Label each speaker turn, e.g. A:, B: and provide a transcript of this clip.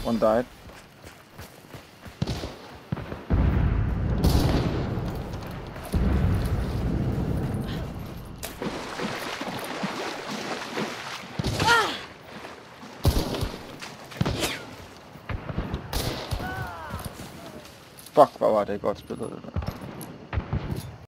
A: One died. Fuck, hvor var det godt spillet, det der.